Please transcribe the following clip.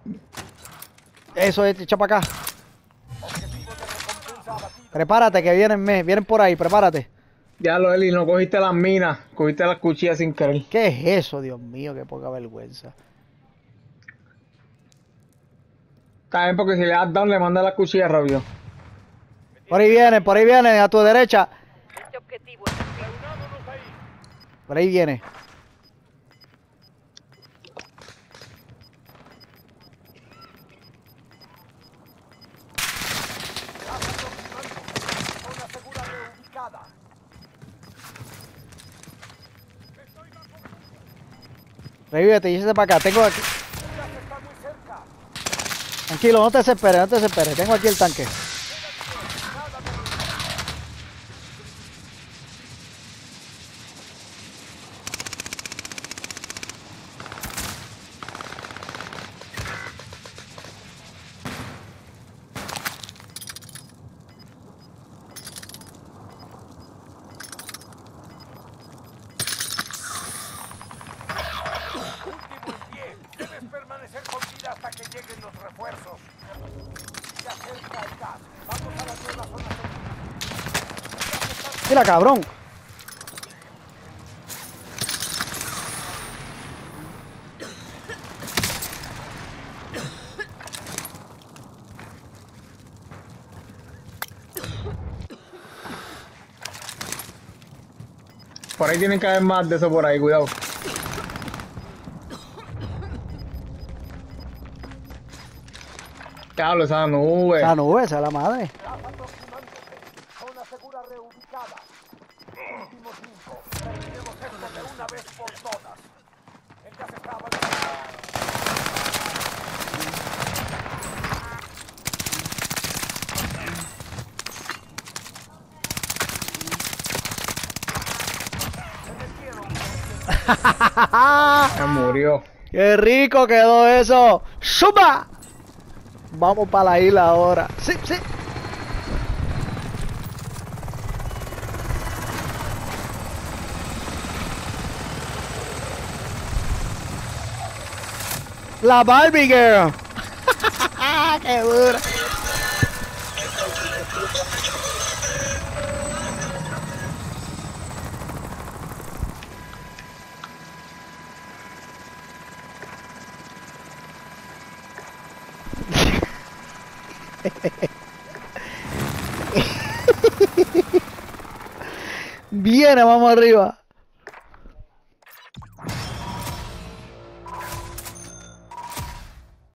Eso es, echa para acá. Prepárate que vienen por ahí, prepárate. Ya lo, Eli, no cogiste las minas, cogiste las cuchillas sin querer. ¿Qué es eso, Dios mío? Qué poca vergüenza. Está bien, porque si le das down, le manda las cuchillas rápido. Por ahí vienen, a tu derecha. Este objetivo es Reúnámonos ahí. Por ahí viene. Zona segura reubicada. Revívete y échate para acá. Tengo aquí. Ya se está muy cerca. Tranquilo, no te desesperes, no te desesperes. Tengo aquí el tanque. Último en pie. Debes permanecer con vida hasta que lleguen los refuerzos. Se acerca el gas. Vamos a la nueva zona segura. Mira, cabrón. Por ahí tienen que haber más de eso por ahí, cuidado. Diablo, esa nube. Esa nube, esa es la madre. Gas aproximándose. Zona segura reubicada. Último 5. Terminemos esto de una vez por todas. El gas está avanzando. Se murió. ¡Qué rico quedó eso! ¡Suba! Vamos para la isla ahora. Sí, sí. La Barbie Girl. ¡Qué dura! Viene, vamos arriba.